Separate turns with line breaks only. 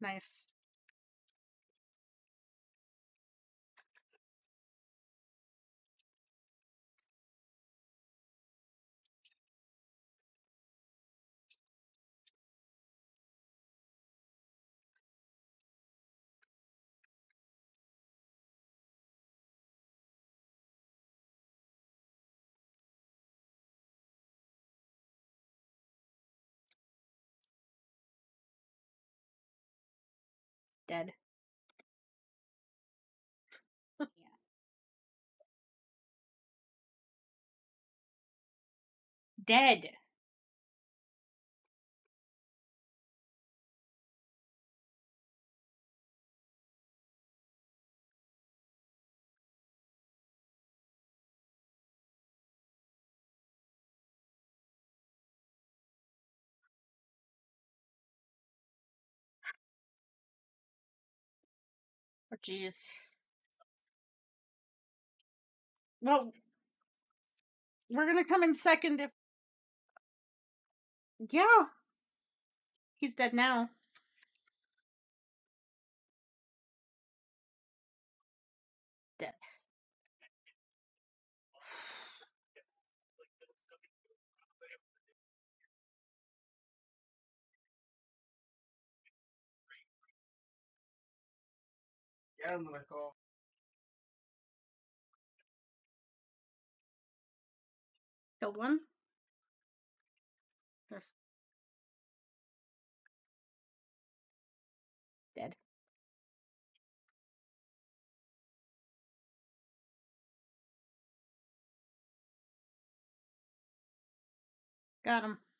Nice. Dead. Dead. Oh, jeez. Well, we're gonna come in second if... Yeah. He's dead now. Dead.
Yeah, I'm gonna call.
Killed one. There's... Dead. Got him.